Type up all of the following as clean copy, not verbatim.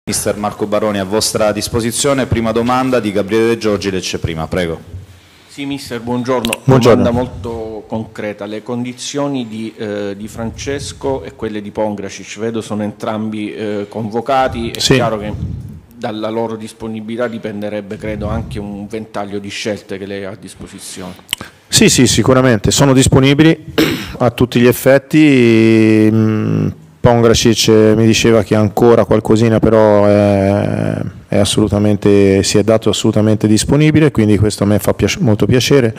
Mister Marco Baroni, a vostra disposizione. Prima domanda di Gabriele De Giorgi, Lecce Prima, prego. Sì, mister, buongiorno. Buongiorno. Domanda molto concreta. Le condizioni di Francesco e quelle di Pongracic, vedo sono entrambi convocati. È chiaro che dalla loro disponibilità dipenderebbe, credo, anche un ventaglio di scelte che lei ha a disposizione. Sì, sicuramente. Sono disponibili a tutti gli effetti. Pongracic mi diceva che ancora qualcosina, però è assolutamente, si è dato assolutamente disponibile, quindi questo a me fa molto piacere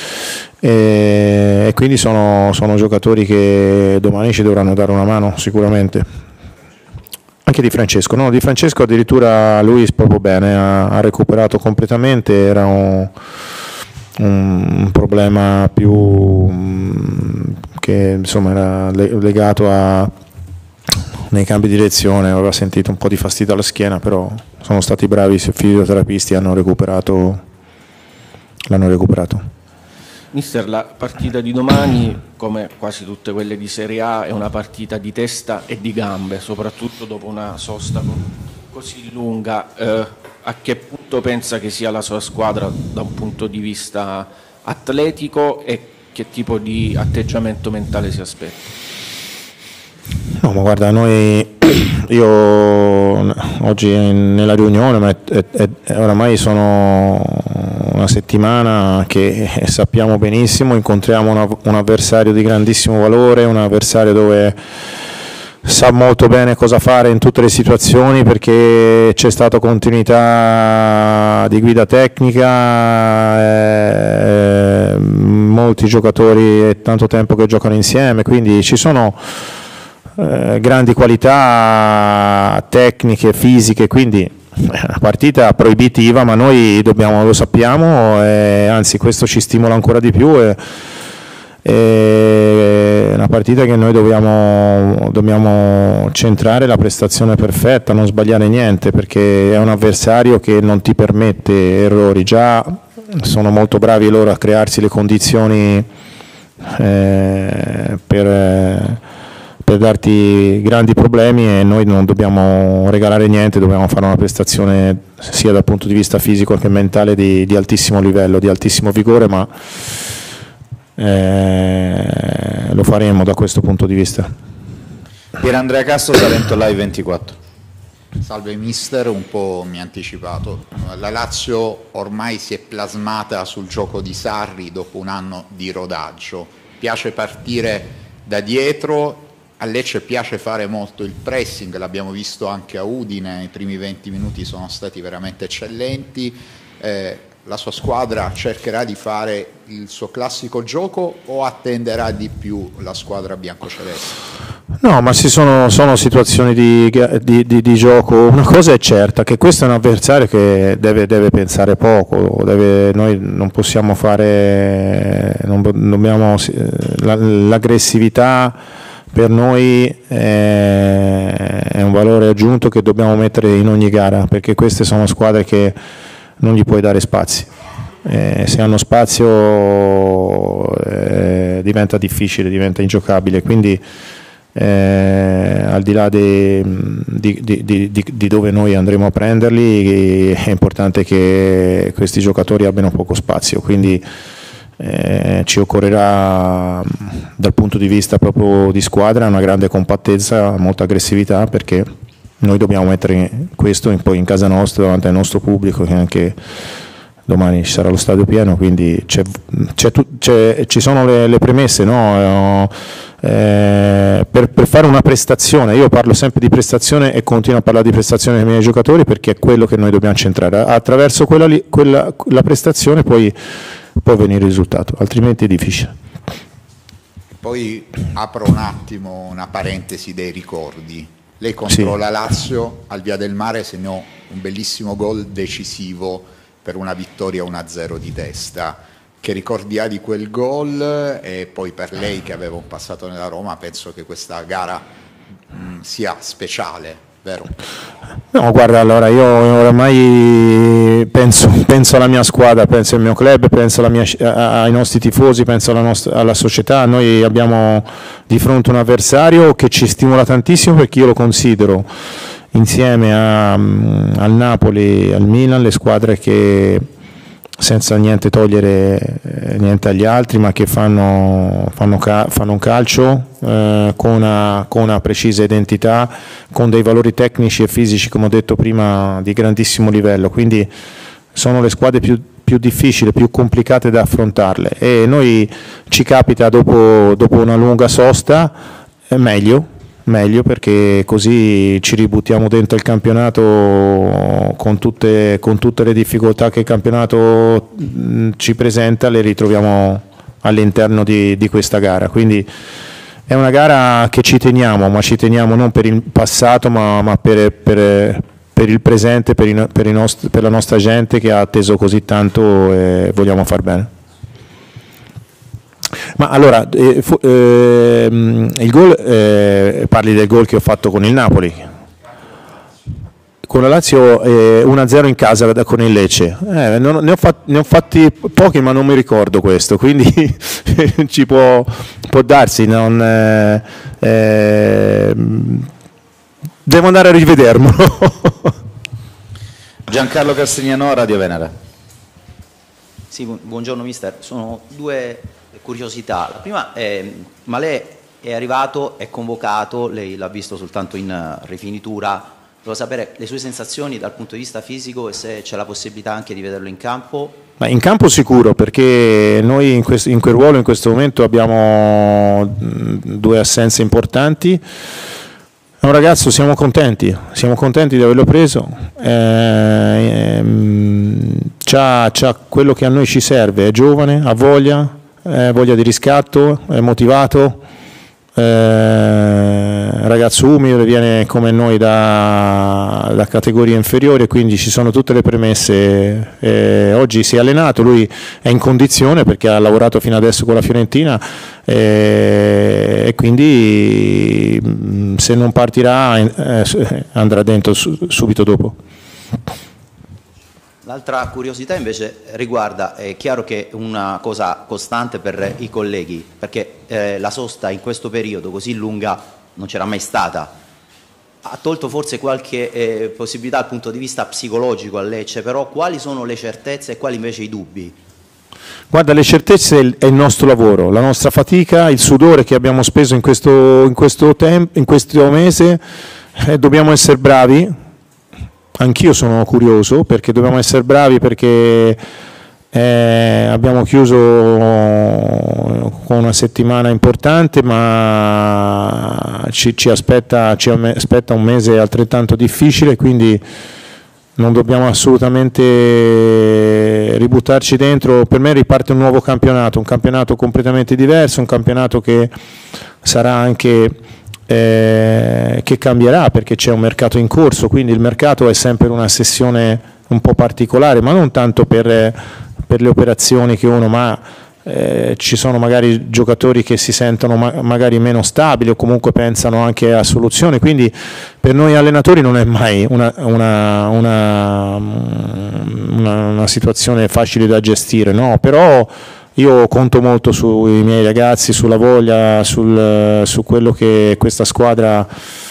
e quindi sono giocatori che domani ci dovranno dare una mano sicuramente. Anche di Francesco, no? Di Francesco addirittura lui proprio bene, ha recuperato completamente, era un problema più che insomma era legato nei cambi di direzione, aveva sentito un po' di fastidio alla schiena, però sono stati bravi i fisioterapisti, l'hanno recuperato. Mister, la partita di domani, come quasi tutte quelle di Serie A, è una partita di testa e di gambe, soprattutto dopo una sosta così lunga. A che punto pensa che sia la sua squadra da un punto di vista atletico e che tipo di atteggiamento mentale si aspetta? No, ma guarda, io oggi nella riunione, ma oramai sono una settimana che sappiamo benissimo, incontriamo un avversario di grandissimo valore, un avversario dove sa molto bene cosa fare in tutte le situazioni, perché c'è stata continuità di guida tecnica, molti giocatori è tanto tempo che giocano insieme, quindi ci sono grandi qualità tecniche, fisiche, quindi una partita proibitiva, ma noi lo sappiamo, anzi questo ci stimola ancora di più, è una partita che noi dobbiamo centrare la prestazione perfetta, non sbagliare niente, perché è un avversario che non ti permette errori. Già sono molto bravi loro a crearsi le condizioni per darti grandi problemi, e noi non dobbiamo regalare niente, dobbiamo fare una prestazione sia dal punto di vista fisico che mentale di altissimo livello, di altissimo vigore, ma lo faremo da questo punto di vista. Pier Andrea Castro, Salento Live 24. Salve mister, un po' mi ha anticipato. La Lazio ormai si è plasmata sul gioco di Sarri dopo un anno di rodaggio. Piace partire da dietro. A Lecce piace fare molto il pressing, l'abbiamo visto anche a Udine, i primi 20 minuti sono stati veramente eccellenti. La sua squadra cercherà di fare il suo classico gioco o attenderà di più la squadra biancoceleste? No, ma sono situazioni di gioco. Una cosa è certa, che questo è un avversario che deve pensare poco, noi non possiamo fare, l'aggressività per noi è un valore aggiunto che dobbiamo mettere in ogni gara, perché queste sono squadre che non gli puoi dare spazi. Se hanno spazio diventa difficile, diventa ingiocabile, quindi al di là di dove noi andremo a prenderli, è importante che questi giocatori abbiano poco spazio, quindi ci occorrerà dal punto di vista proprio di squadra una grande compattezza, molta aggressività, perché noi dobbiamo mettere questo poi in casa nostra davanti al nostro pubblico, che anche domani ci sarà lo stadio pieno, quindi ci sono le premesse, no? Per fare una prestazione. Io parlo sempre di prestazione e continuo a parlare di prestazione dei miei giocatori, perché è quello che noi dobbiamo centrare. Attraverso la prestazione poi può venire il risultato, altrimenti è difficile. Poi apro un attimo una parentesi dei ricordi. Lei contro la Lazio al Via del Mare segnò un bellissimo gol decisivo per una vittoria 1-0 di testa. Che ricordi ha di quel gol? E poi per lei, che aveva un passato nella Roma, penso che questa gara sia speciale, vero? No, guarda, allora io oramai penso alla mia squadra, penso al mio club, penso ai nostri tifosi, penso alla società. Noi abbiamo di fronte un avversario che ci stimola tantissimo, perché io lo considero insieme al Napoli e al Milan, le squadre che, senza niente togliere niente agli altri, ma che fanno un calcio con una precisa identità, con dei valori tecnici e fisici, come ho detto prima, di grandissimo livello. Quindi sono le squadre più difficili, più complicate da affrontarle, e noi ci capita dopo una lunga sosta meglio, perché così ci ributtiamo dentro il campionato con tutte le difficoltà che il campionato ci presenta, le ritroviamo all'interno di questa gara. Quindi è una gara che ci teniamo, ma ci teniamo non per il passato, ma per il presente, per la nostra gente che ha atteso così tanto, e vogliamo far bene. Ma allora, il gol, parli del gol che ho fatto con il Napoli, con la Lazio 1-0 in casa con il Lecce, ne ho fatti pochi, ma non mi ricordo questo, quindi ci può darsi, devo andare a rivedermelo. Giancarlo Castignano, Radio Venere. Sì, buongiorno mister, sono due curiosità. La prima è, ma lei è arrivato, è convocato, lei l'ha visto soltanto in rifinitura, volevo sapere le sue sensazioni dal punto di vista fisico e se c'è la possibilità anche di vederlo in campo. Ma in campo sicuro, perché noi in quel ruolo in questo momento abbiamo due assenze importanti. È un ragazzo, siamo contenti di averlo preso, c'ha quello che a noi ci serve, è giovane, ha voglia di riscatto, è motivato, ragazzo umile, viene come noi da categorie inferiori, quindi ci sono tutte le premesse. Oggi si è allenato, lui è in condizione perché ha lavorato fino adesso con la Fiorentina, e quindi se non partirà andrà dentro subito dopo. L'altra curiosità invece riguarda, è chiaro che è una cosa costante per i colleghi, perché la sosta in questo periodo così lunga non c'era mai stata. Ha tolto forse qualche possibilità dal punto di vista psicologico a Lecce, però quali sono le certezze e quali invece i dubbi? Guarda, le certezze è il nostro lavoro, la nostra fatica, il sudore che abbiamo speso in questo mese, dobbiamo essere bravi. Anch'io sono curioso perché dobbiamo essere bravi, perché abbiamo chiuso con una settimana importante, ma ci aspetta un mese altrettanto difficile, quindi non dobbiamo assolutamente ributtarci dentro. Per me riparte un nuovo campionato, un campionato completamente diverso, un campionato che sarà anche che cambierà, perché c'è un mercato in corso, quindi il mercato è sempre una sessione un po' particolare, ma non tanto per le operazioni che uno, ma ci sono magari giocatori che si sentono magari meno stabili o comunque pensano anche a soluzioni, quindi per noi allenatori non è mai una situazione facile da gestire, no? Però io conto molto sui miei ragazzi, sulla voglia, su quello che questa squadra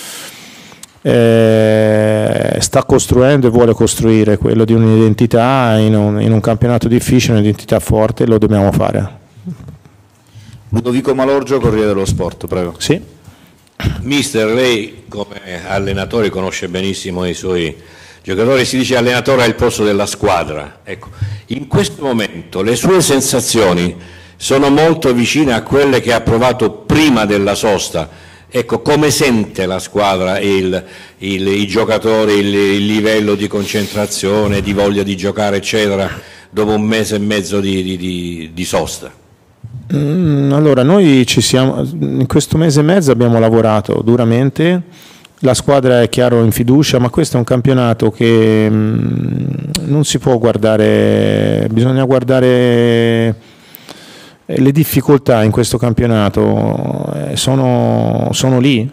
sta costruendo e vuole costruire, quello di un'identità in un campionato difficile, un'identità forte, lo dobbiamo fare. Ludovico Malorgio, Corriere dello Sport, prego. Sì. Mister, lei come allenatore conosce benissimo i suoi giocatori, si dice allenatore al posto della squadra. Ecco, in questo momento le sue sensazioni sono molto vicine a quelle che ha provato prima della sosta. Ecco, come sente la squadra, i giocatori, il livello di concentrazione, di voglia di giocare, eccetera, dopo un mese e mezzo di sosta? Allora, noi in questo mese e mezzo abbiamo lavorato duramente. La squadra è chiaro in fiducia, ma questo è un campionato che non si può guardare, bisogna guardare le difficoltà in questo campionato, sono lì.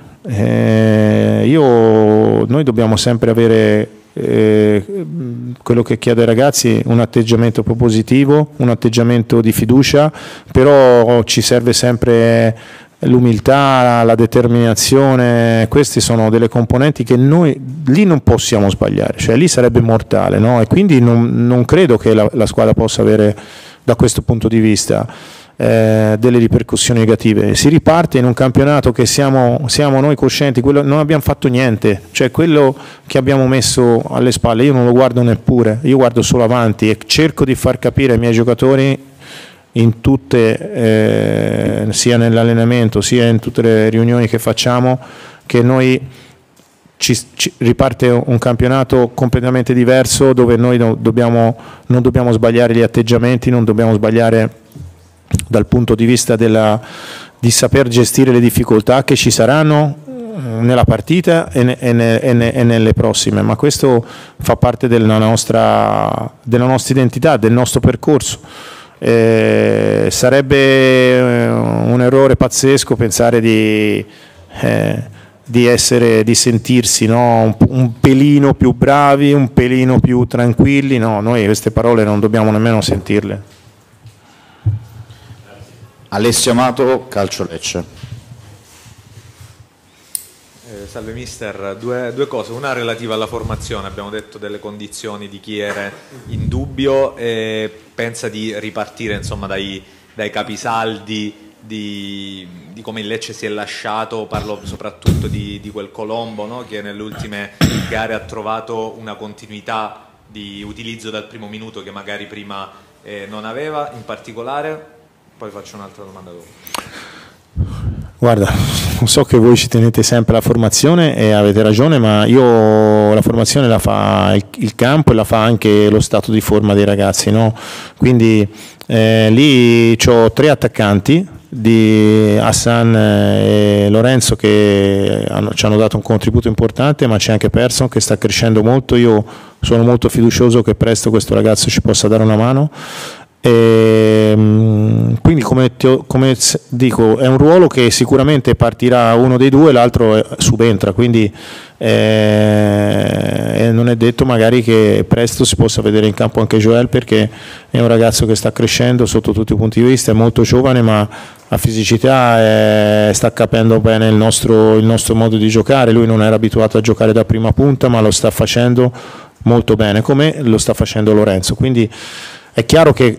Noi dobbiamo sempre avere quello che chiedo ai ragazzi, un atteggiamento propositivo, un atteggiamento di fiducia, però ci serve sempre l'umiltà, la determinazione, queste sono delle componenti che noi lì non possiamo sbagliare, cioè lì sarebbe mortale, no? E quindi non credo che la squadra possa avere da questo punto di vista delle ripercussioni negative. Si riparte in un campionato che siamo noi coscienti, non abbiamo fatto niente, cioè quello che abbiamo messo alle spalle io non lo guardo neppure, io guardo solo avanti e cerco di far capire ai miei giocatori in tutte, sia nell'allenamento sia in tutte le riunioni che facciamo, che noi riparte un campionato completamente diverso, dove noi non dobbiamo sbagliare gli atteggiamenti, non dobbiamo sbagliare dal punto di vista di saper gestire le difficoltà che ci saranno nella partita e nelle prossime, ma questo fa parte della nostra identità, del nostro percorso. Sarebbe un errore pazzesco pensare di sentirsi, no, un pelino più bravi, un pelino più tranquilli. No, noi queste parole non dobbiamo nemmeno sentirle. Alessio Amato, Calcio Lecce. Salve mister, due cose, una relativa alla formazione, abbiamo detto delle condizioni di chi era in dubbio, e pensa di ripartire insomma dai capisaldi, di come il Lecce si è lasciato, parlo soprattutto di quel Colombo, no? Che nelle ultime gare ha trovato una continuità di utilizzo dal primo minuto che magari prima non aveva, in particolare. Poi faccio un'altra domanda dopo. Guarda, so che voi ci tenete sempre alla formazione e avete ragione, ma io la formazione la fa il campo e la fa anche lo stato di forma dei ragazzi, no? Quindi lì ho 3 attaccanti, di Hassan e Lorenzo, che ci hanno dato un contributo importante, ma c'è anche Persson che sta crescendo molto. Io sono molto fiducioso che presto questo ragazzo ci possa dare una mano. Quindi come dico, è un ruolo che sicuramente partirà uno dei due, l'altro subentra, quindi non è detto magari che presto si possa vedere in campo anche Joel, perché è un ragazzo che sta crescendo sotto tutti i punti di vista, è molto giovane, ma a fisicità sta capendo bene il nostro modo di giocare. Lui non era abituato a giocare da prima punta, ma lo sta facendo molto bene, come lo sta facendo Lorenzo. Quindi è chiaro che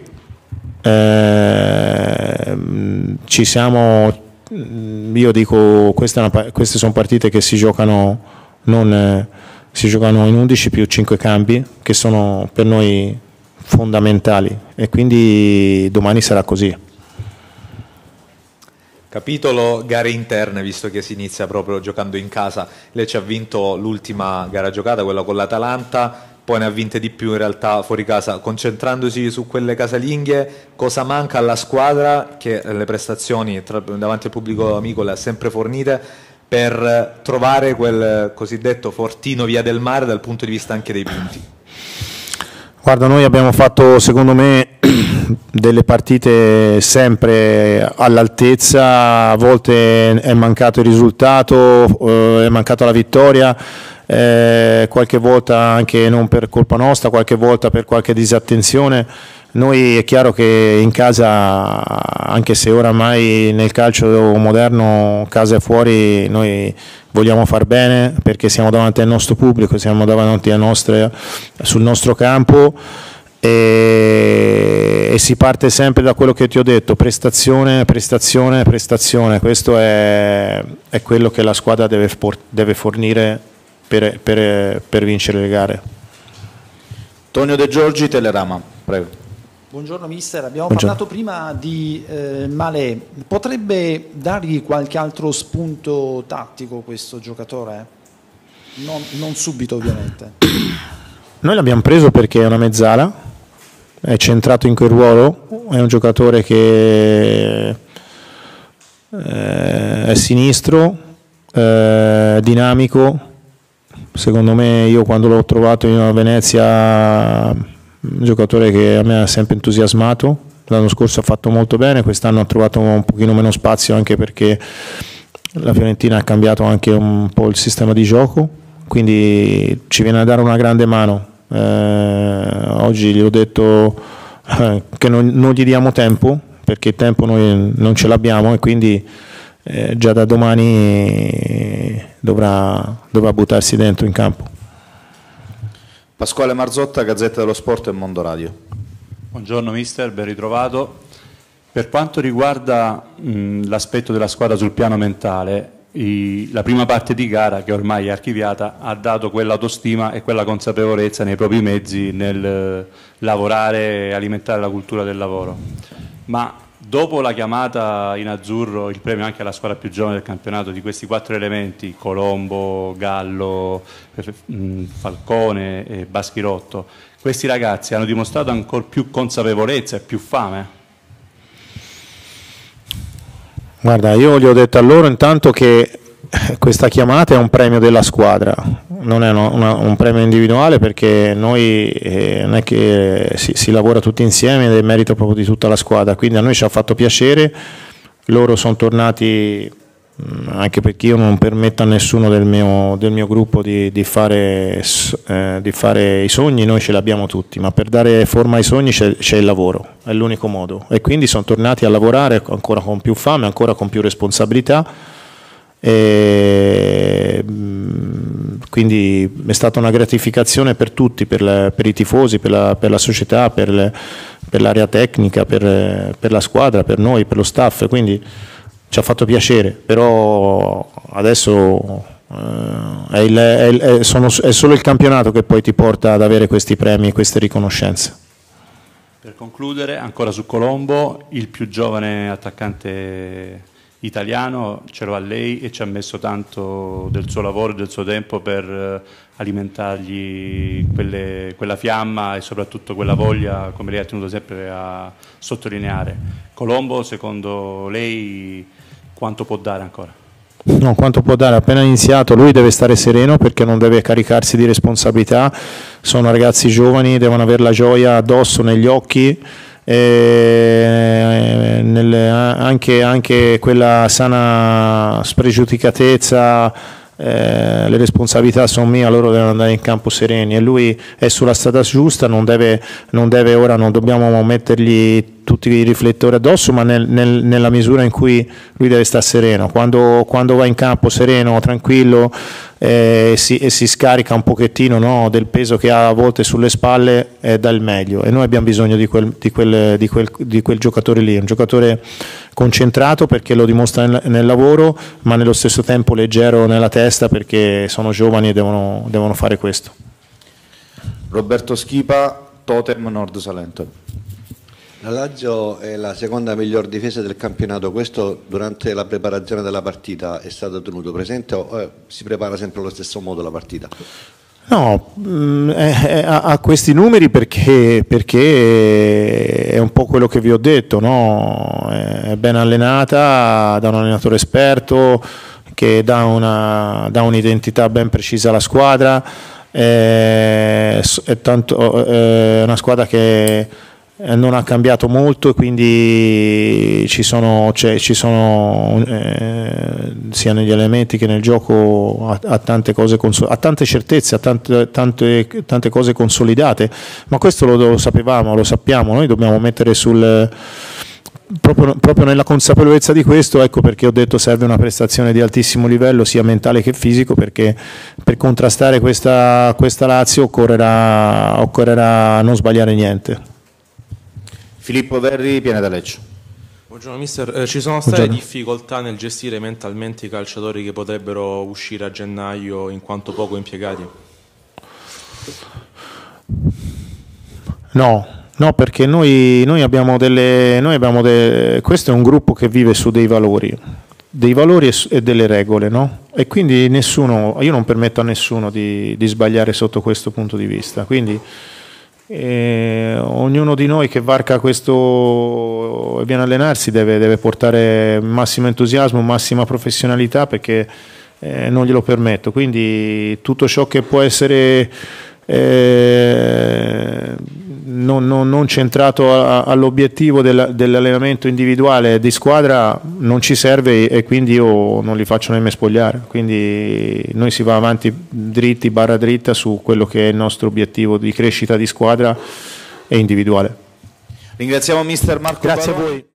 ci siamo, io dico, queste sono partite che si giocano in 11 più 5 cambi, che sono per noi fondamentali, e quindi domani sarà così. Capitolo gare interne, visto che si inizia proprio giocando in casa. Lecce ha vinto l'ultima gara giocata, quella con l'Atalanta, poi ne ha vinte di più in realtà fuori casa. Concentrandosi su quelle casalinghe, cosa manca alla squadra, che le prestazioni davanti al pubblico amico le ha sempre fornite, per trovare quel cosiddetto fortino via del mare dal punto di vista anche dei punti? Guarda, noi abbiamo fatto, secondo me, delle partite sempre all'altezza. A volte è mancato il risultato, è mancata la vittoria, qualche volta anche non per colpa nostra, qualche volta per qualche disattenzione. Noi è chiaro che in casa, anche se oramai nel calcio moderno casa e fuori, noi vogliamo far bene, perché siamo davanti al nostro pubblico, siamo davanti sul nostro campo, e si parte sempre da quello che ti ho detto: prestazione, prestazione, prestazione. Questo è quello che la squadra deve fornire per vincere le gare. Tonio De Giorgi, Telerama, prego. Buongiorno mister, abbiamo parlato prima di Malé, potrebbe dargli qualche altro spunto tattico questo giocatore? Non subito ovviamente. Noi l'abbiamo preso perché è una mezzala, è centrato in quel ruolo, è un giocatore che è sinistro, dinamico. Secondo me, io quando l'ho trovato in Venezia, un giocatore che a me ha sempre entusiasmato. L'anno scorso ha fatto molto bene, quest'anno ha trovato un pochino meno spazio, anche perché la Fiorentina ha cambiato anche un po' il sistema di gioco, quindi ci viene a dare una grande mano. Oggi gli ho detto che non gli diamo tempo, perché il tempo noi non ce l'abbiamo, e quindi già da domani dovrà buttarsi dentro in campo. Pasquale Marzotta, Gazzetta dello Sport e Mondo Radio. Buongiorno mister, ben ritrovato. Per quanto riguarda l'aspetto della squadra sul piano mentale, la prima parte di gara, che ormai è archiviata, ha dato quell'autostima e quella consapevolezza nei propri mezzi nel lavorare e alimentare la cultura del lavoro. Ma dopo la chiamata in azzurro, il premio anche alla squadra più giovane del campionato di questi 4 elementi, Colombo, Gallo, Falcone e Baschirotto, questi ragazzi hanno dimostrato ancora più consapevolezza e più fame? Guarda, io gli ho detto a loro intanto che questa chiamata è un premio della squadra, non è un premio individuale, perché noi non è che si lavora tutti insieme ed è merito proprio di tutta la squadra, quindi a noi ci ha fatto piacere, loro sono tornati, anche perché io non permetto a nessuno del mio gruppo di fare i sogni, noi ce li abbiamo tutti, ma per dare forma ai sogni c'è il lavoro, è l'unico modo, e quindi sono tornati a lavorare ancora con più fame, ancora con più responsabilità, e quindi è stata una gratificazione per tutti, per i tifosi, per la società, per l'area tecnica, per la squadra, per noi, per lo staff, quindi ci ha fatto piacere, però adesso è solo il campionato che poi ti porta ad avere questi premi e queste riconoscenze. Per concludere, ancora su Colombo, il più giovane attaccante italiano, ce lo ha lei e ci ha messo tanto del suo lavoro e del suo tempo per alimentargli quella fiamma e soprattutto quella voglia, come lei ha tenuto sempre a sottolineare. Colombo, secondo lei, quanto può dare ancora? No, quanto può dare? Appena iniziato, lui deve stare sereno perché non deve caricarsi di responsabilità, sono ragazzi giovani, devono avere la gioia addosso, negli occhi, anche quella sana spregiudicatezza, le responsabilità sono mie, loro devono andare in campo sereni e lui è sulla strada giusta, non deve ora, non dobbiamo mettergli tutti i riflettori addosso, ma nella misura in cui lui deve stare sereno, quando va in campo sereno, tranquillo, si scarica un pochettino, no, del peso che ha a volte sulle spalle, dà il meglio, e noi abbiamo bisogno di quel giocatore lì, un giocatore concentrato perché lo dimostra nel lavoro, ma nello stesso tempo leggero nella testa perché sono giovani e devono fare questo. Roberto Schipa, Totem Nord Salento. La Lazio è la seconda miglior difesa del campionato, questo durante la preparazione della partita è stato tenuto presente o si prepara sempre allo stesso modo la partita? No, ha questi numeri perché è un po' quello che vi ho detto, no? È ben allenata da un allenatore esperto che dà un'identità ben precisa alla squadra, è una squadra che non ha cambiato molto e quindi ci sono sia negli elementi che nel gioco ha tante cose, ha tante certezze, ha tante cose consolidate, ma questo lo sapevamo, lo sappiamo, noi dobbiamo mettere proprio nella consapevolezza di questo, ecco perché ho detto serve una prestazione di altissimo livello sia mentale che fisico, perché per contrastare questa Lazio occorrerà non sbagliare niente. Filippo Verri, Pianeta Lecce. Buongiorno mister, ci sono state difficoltà nel gestire mentalmente i calciatori che potrebbero uscire a gennaio in quanto poco impiegati? No, perché noi abbiamo questo è un gruppo che vive su dei valori e delle regole, no? E quindi io non permetto a nessuno di sbagliare sotto questo punto di vista, quindi ognuno di noi che varca questo e viene a allenarsi deve portare massimo entusiasmo, massima professionalità, perché non glielo permetto, quindi tutto ciò che può essere non centrato all'obiettivo dell'allenamento individuale di squadra non ci serve, e quindi io non li faccio nemmeno spogliare, quindi noi si va avanti dritti barra dritta su quello che è il nostro obiettivo di crescita di squadra e individuale. Ringraziamo mister Marco Grazie Baroni. a voi.